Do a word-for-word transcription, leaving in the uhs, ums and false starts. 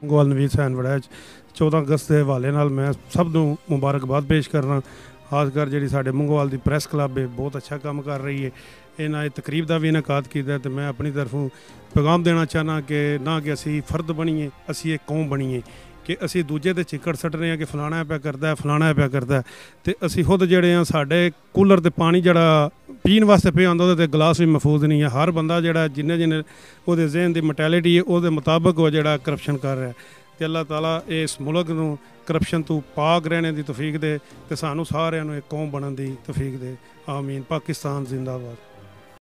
ਮੰਗੋਵਾਲ ਨਵੀਦ ਹੁਸੈਨ ਵੜੈਚ ਚੌਦਾਂ ਅਗਸਤ ਦੇ ਹਵਾਲੇ ਨਾਲ ਮੈਂ ਸਭ ਨੂੰ ਮੁਬਾਰਕਬਾਦ ਪੇਸ਼ ਕਰਨਾ। ਖਾਸ ਕਰ ਜਿਹੜੀ ਸਾਡੇ ਮੰਗੋਵਾਲ ਦੀ ਪ੍ਰੈਸ ਕਲੱਬ ਹੈ ਬਹੁਤ ਅੱਛਾ ਕੰਮ ਕਰ ਰਹੀ ਹੈ। ਇਹਨਾਂ ਇਹ ਤਕਰੀਬ ਦਾ ਵੀ ਇਨਕਾਦ ਕੀਤਾ ਤੇ मैं अपनी तरफों पैगाम देना चाहना कि ना कि असी फर्द बनीए असी एक कौम बनीए कि असी दूजे ते चिक्कड़ सट रहे हैं कि फलाना पे करता है फलाना पे करता है तो असी खुद जड़े हैं साढ़े कूलर ते पानी जड़ा पीन वास्ते पे आंदा ते गिलास भी महफूज नहीं है। हर बंदा जड़ा जिन्ने जिन्ने वो जहन की मैंटेलिटी है वो मुताबिक वो जड़ा करप्शन कर रहा है तो अल्लाह ताला इस मुल्क नूं करप्शन तो पाक रहने की तौफीक दे ते सानू सारिआं नूं एक कौम बनने की तौफीक दे। आमीन। पाकिस्तान जिंदाबाद।